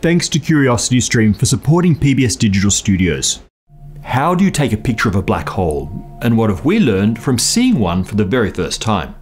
Thanks to CuriosityStream for supporting PBS Digital Studios. How do you take a picture of a black hole? And what have we learned from seeing one for the very first time?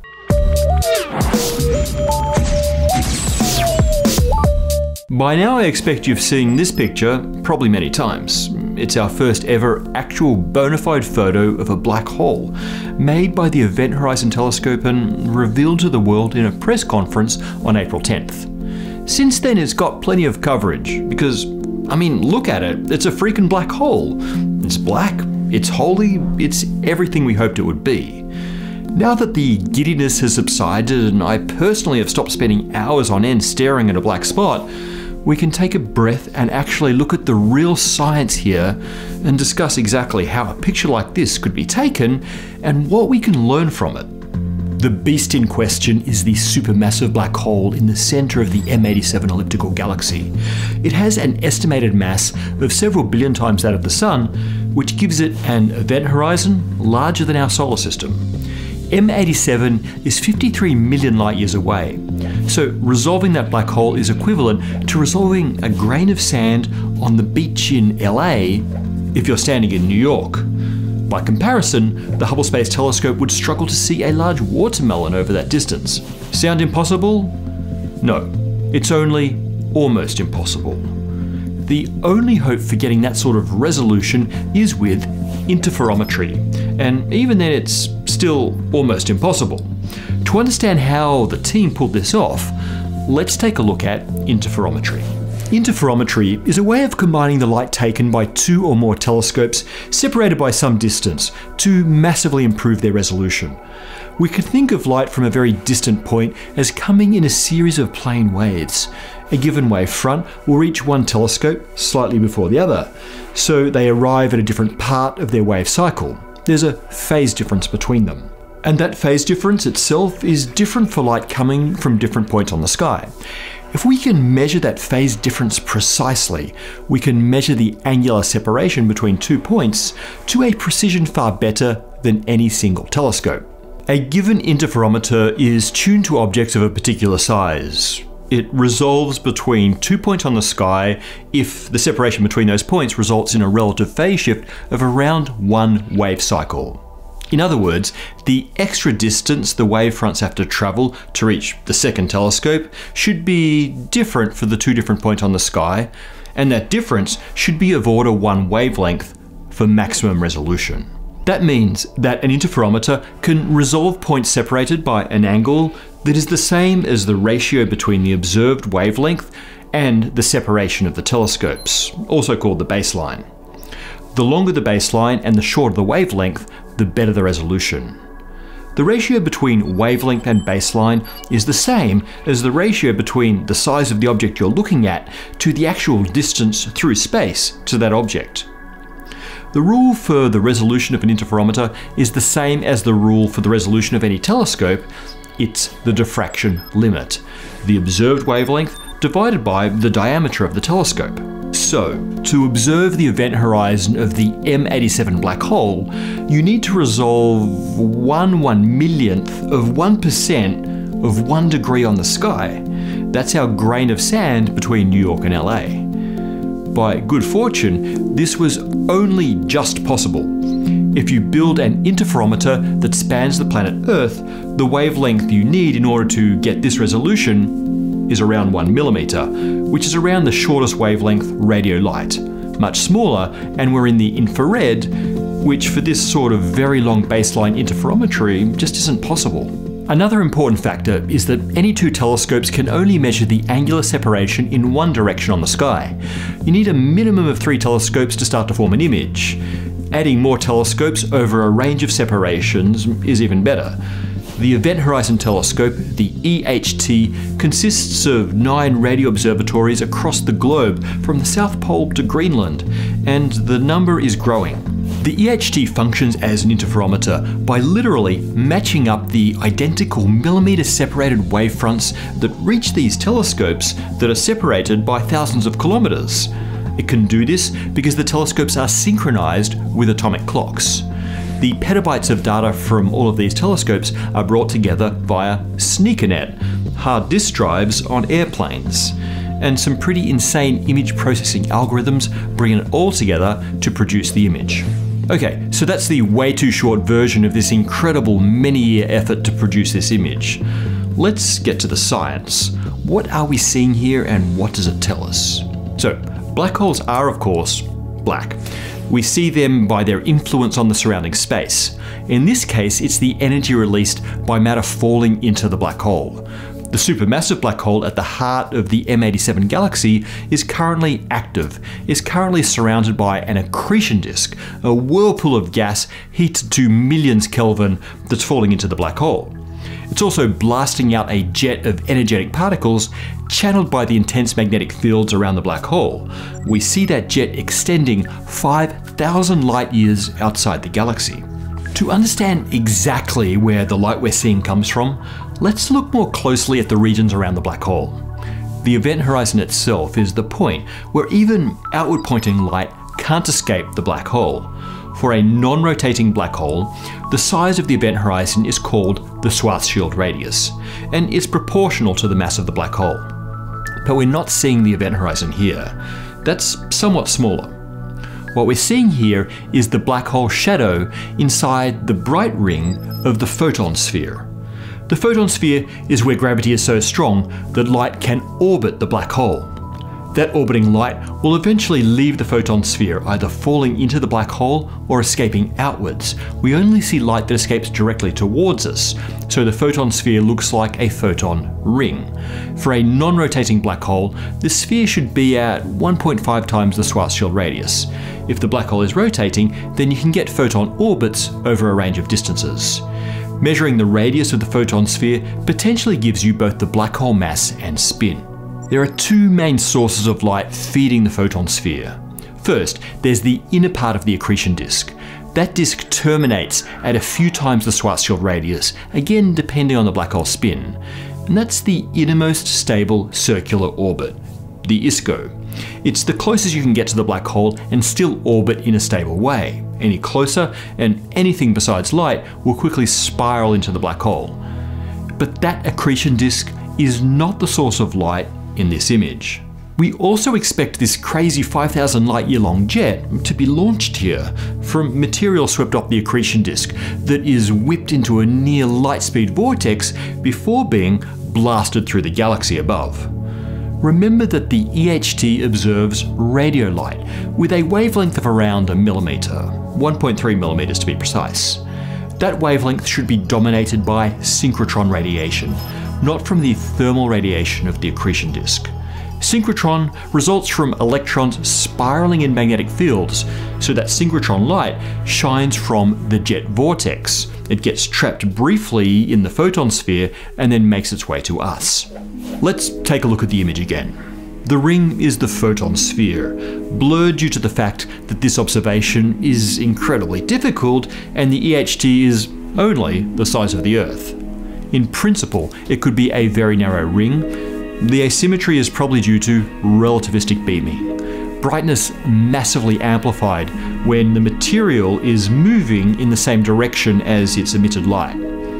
By now I expect you've seen this picture probably many times. It's our first ever actual bona fide photo of a black hole, made by the Event Horizon Telescope and revealed to the world in a press conference on April 10th. Since then it's got plenty of coverage, because, I mean, look at it, it's a freaking black hole. It's black, it's holey, it's everything we hoped it would be. Now that the giddiness has subsided and I personally have stopped spending hours on end staring at a black spot, we can take a breath and actually look at the real science here and discuss exactly how a picture like this could be taken and what we can learn from it. The beast in question is the supermassive black hole in the center of the M87 elliptical galaxy. It has an estimated mass of several billion times that of the Sun, which gives it an event horizon larger than our solar system. M87 is 53 million light years away, so resolving that black hole is equivalent to resolving a grain of sand on the beach in LA if you're standing in New York. By comparison, the Hubble Space Telescope would struggle to see a large watermelon over that distance. Sound impossible? No, it's only almost impossible. The only hope for getting that sort of resolution is with interferometry, and even then it's still almost impossible. To understand how the team pulled this off, let's take a look at interferometry. Interferometry is a way of combining the light taken by two or more telescopes separated by some distance to massively improve their resolution. We could think of light from a very distant point as coming in a series of plane waves. A given wave front will reach one telescope slightly before the other, so they arrive at a different part of their wave cycle. There's a phase difference between them. And that phase difference itself is different for light coming from different points on the sky. If we can measure that phase difference precisely, we can measure the angular separation between 2 points to a precision far better than any single telescope. A given interferometer is tuned to objects of a particular size. It resolves between 2 points on the sky if the separation between those points results in a relative phase shift of around 1 wave cycle. In other words, the extra distance the wavefronts have to travel to reach the second telescope should be different for the 2 different points on the sky, and that difference should be of order 1 wavelength for maximum resolution. That means that an interferometer can resolve points separated by an angle that is the same as the ratio between the observed wavelength and the separation of the telescopes, also called the baseline. The longer the baseline and the shorter the wavelength, the better the resolution. The ratio between wavelength and baseline is the same as the ratio between the size of the object you're looking at to the actual distance through space to that object. The rule for the resolution of an interferometer is the same as the rule for the resolution of any telescope. It's the diffraction limit, the observed wavelength divided by the diameter of the telescope. So, to observe the event horizon of the M87 black hole, you need to resolve 1/1,000,000th of 1% of 1 degree on the sky. That's our grain of sand between New York and LA. By good fortune, this was only just possible. If you build an interferometer that spans the planet Earth, the wavelength you need in order to get this resolution is around 1 millimeter, which is around the shortest wavelength radio light. Much smaller, and we're in the infrared, which for this sort of very long baseline interferometry just isn't possible. Another important factor is that any 2 telescopes can only measure the angular separation in one direction on the sky. You need a minimum of 3 telescopes to start to form an image. Adding more telescopes over a range of separations is even better. The Event Horizon Telescope, the EHT, consists of 9 radio observatories across the globe from the South Pole to Greenland, and the number is growing. The EHT functions as an interferometer by literally matching up the identical millimeter-separated wavefronts that reach these telescopes that are separated by thousands of kilometers. It can do this because the telescopes are synchronized with atomic clocks. The petabytes of data from all of these telescopes are brought together via SneakerNet, hard disk drives on airplanes. and some pretty insane image processing algorithms bringing it all together to produce the image. Okay, so that's the way too short version of this incredible many-year effort to produce this image. Let's get to the science. What are we seeing here and what does it tell us? So, black holes are, of course, black. We see them by their influence on the surrounding space. In this case, it's the energy released by matter falling into the black hole. The supermassive black hole at the heart of the M87 galaxy is currently active, is currently surrounded by an accretion disk, a whirlpool of gas heated to millions Kelvin that's falling into the black hole. It's also blasting out a jet of energetic particles channeled by the intense magnetic fields around the black hole. We see that jet extending 5,000 light years outside the galaxy. To understand exactly where the light we're seeing comes from, let's look more closely at the regions around the black hole. The event horizon itself is the point where even outward pointing light can't escape the black hole. For a non-rotating black hole, the size of the event horizon is called the Schwarzschild radius, and it's proportional to the mass of the black hole. But we're not seeing the event horizon here. That's somewhat smaller. What we're seeing here is the black hole shadow inside the bright ring of the photon sphere. The photon sphere is where gravity is so strong that light can orbit the black hole. That orbiting light will eventually leave the photon sphere, either falling into the black hole or escaping outwards. We only see light that escapes directly towards us, so the photon sphere looks like a photon ring. For a non-rotating black hole, the sphere should be at 1.5 times the Schwarzschild radius. If the black hole is rotating, then you can get photon orbits over a range of distances. Measuring the radius of the photon sphere potentially gives you both the black hole mass and spin. There are two main sources of light feeding the photon sphere. First, there's the inner part of the accretion disk. That disk terminates at a few times the Schwarzschild radius, again depending on the black hole spin. And that's the innermost stable circular orbit, the ISCO. It's the closest you can get to the black hole and still orbit in a stable way. Any closer, and anything besides light will quickly spiral into the black hole. But that accretion disk is not the source of light in this image. We also expect this crazy 5,000 light year long jet to be launched here from material swept off the accretion disk that is whipped into a near light speed vortex before being blasted through the galaxy above. Remember that the EHT observes radio light with a wavelength of around a millimeter, 1.3 millimeters to be precise. That wavelength should be dominated by synchrotron radiation, not from the thermal radiation of the accretion disk. Synchrotron results from electrons spiraling in magnetic fields, so that synchrotron light shines from the jet vortex. It gets trapped briefly in the photon sphere and then makes its way to us. Let's take a look at the image again. The ring is the photon sphere, blurred due to the fact that this observation is incredibly difficult and the EHT is only the size of the Earth. In principle, it could be a very narrow ring. The asymmetry is probably due to relativistic beaming. Brightness massively amplified when the material is moving in the same direction as its emitted light.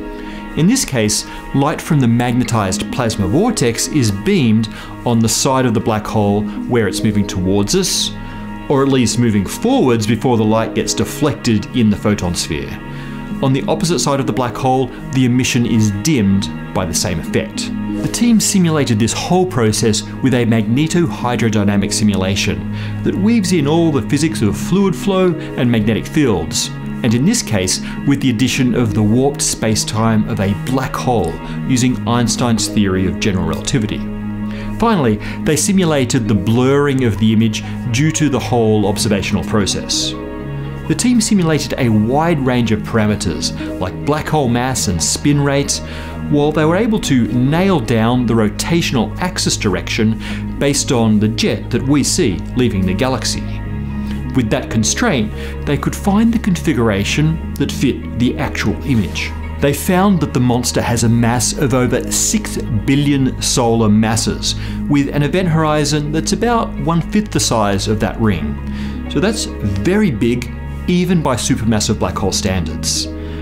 In this case, light from the magnetized plasma vortex is beamed on the side of the black hole where it's moving towards us, or at least moving forwards before the light gets deflected in the photon sphere. On the opposite side of the black hole, the emission is dimmed by the same effect. The team simulated this whole process with a magnetohydrodynamic simulation that weaves in all the physics of fluid flow and magnetic fields, and in this case with the addition of the warped space-time of a black hole using Einstein's theory of general relativity. Finally, they simulated the blurring of the image due to the whole observational process. The team simulated a wide range of parameters like black hole mass and spin rates, while they were able to nail down the rotational axis direction based on the jet that we see leaving the galaxy. With that constraint, they could find the configuration that fit the actual image. They found that the monster has a mass of over 6 billion solar masses, with an event horizon that's about 1/5 the size of that ring. So that's very big, even by supermassive black hole standards.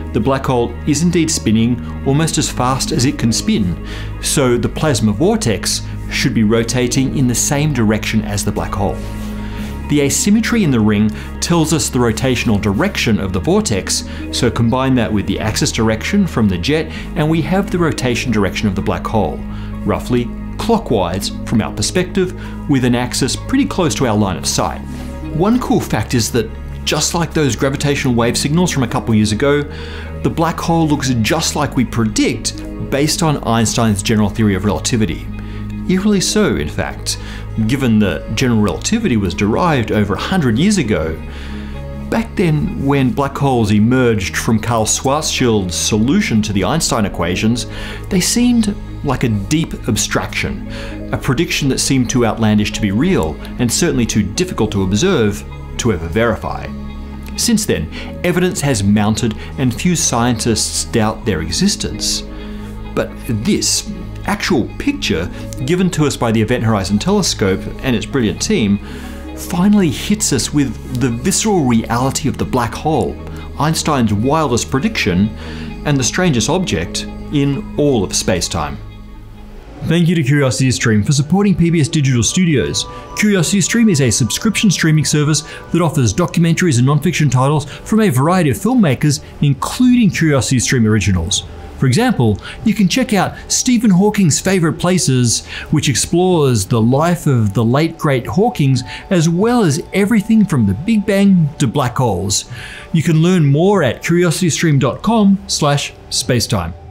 the black hole is indeed spinning almost as fast as it can spin, so the plasma vortex should be rotating in the same direction as the black hole. The asymmetry in the ring tells us the rotational direction of the vortex, so combine that with the axis direction from the jet and we have the rotation direction of the black hole, roughly clockwise from our perspective, with an axis pretty close to our line of sight. One cool fact is that just like those gravitational wave signals from a couple years ago, the black hole looks just like we predict based on Einstein's general theory of relativity. Eerily so, in fact, given that general relativity was derived over 100 years ago. Back then, when black holes emerged from Karl Schwarzschild's solution to the Einstein equations, they seemed like a deep abstraction, a prediction that seemed too outlandish to be real, and certainly too difficult to observe to ever verify. Since then, evidence has mounted and few scientists doubt their existence. But this actual picture, given to us by the Event Horizon Telescope and its brilliant team, finally hits us with the visceral reality of the black hole, Einstein's wildest prediction, and the strangest object in all of space-time. Thank you to CuriosityStream for supporting PBS Digital Studios. CuriosityStream is a subscription streaming service that offers documentaries and non-fiction titles from a variety of filmmakers, including CuriosityStream originals. For example, you can check out Stephen Hawking's Favourite Places, which explores the life of the late great Hawkings, as well as everything from the Big Bang to black holes. You can learn more at curiositystream.com/spacetime.